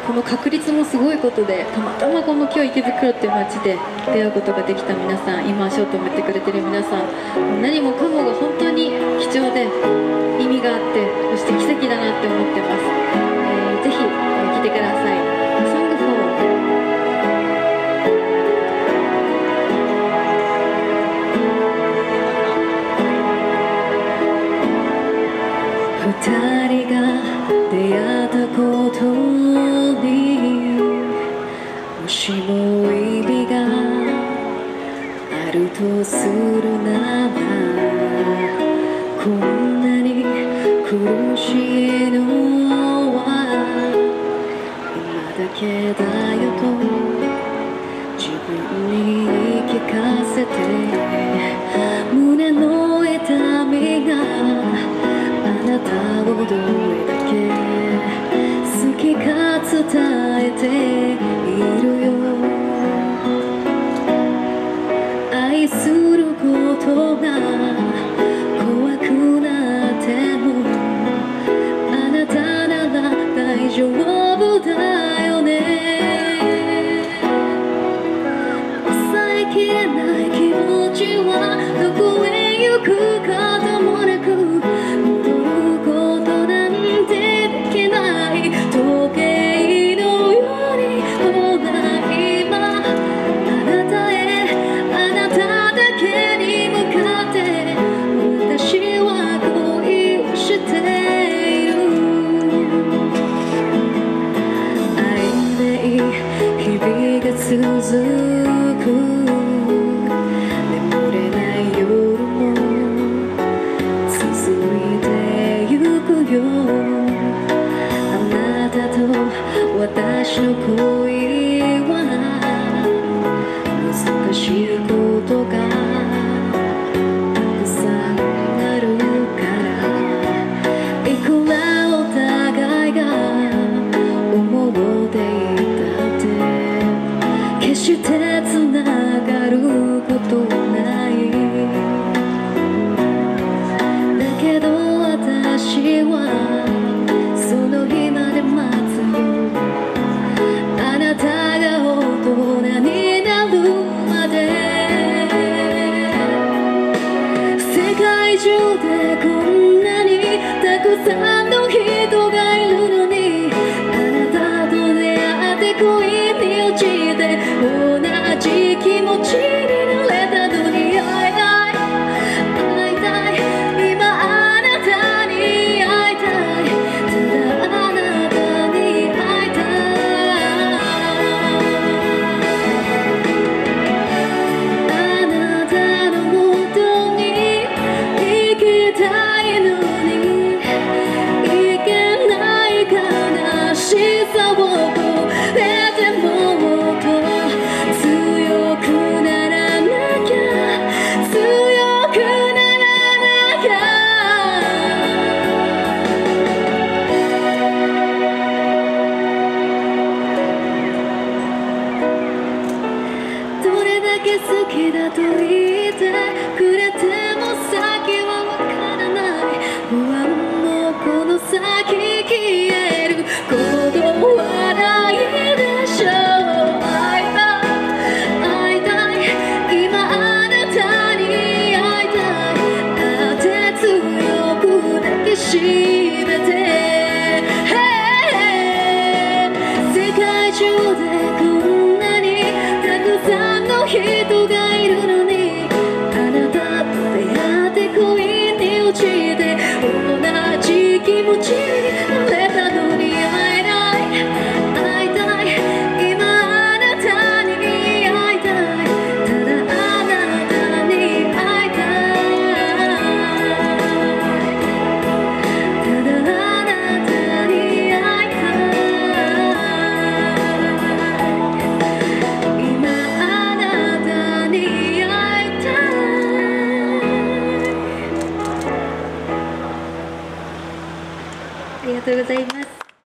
この確率もすごいことで、たまたまこの今日池袋っていう街で出会うことができた皆さん、今足を止めてくれてる皆さん、何もかもが本当に貴重で意味があって、そして奇跡だなって思ってます。ぜひ来てください。Song for二人が出会ったことにもしも意味があるとするなら、こんなに苦しいのは今だけだよと自分に言い聞かせて、胸の痛みがあなたをどれだけ好きか伝えているよ。愛することが怖くなってもあなたなら大丈夫だよね。抑えきれない気持ちはどこへ行くかともなく続く眠れない夜も続いてゆくよ。あなたと私の恋は難しいことがたくさんあるから、いくらお互いが思っていたって決してつながることない。だけど私はその日まで待つよ。あなたが大人になるまで。世界中でこんなにたくさんの人がいるのに、あなたと出会って恋に落ちて同じ気持ちになれたのに、会いたい会いたい、今あなたに会いたい、ただあなたに会いたい。あなたの元に行きたいのに行けない悲しさをこれでもっと強くならなきゃ、強くならなきゃ。どれだけ好きだと言ってくれても先はわからない。不安もこの先消えることはないでしょう。会いたい会いたい、今あなたに会いたい。あって強く抱きしめて、世界中でこんなにたくさんの人が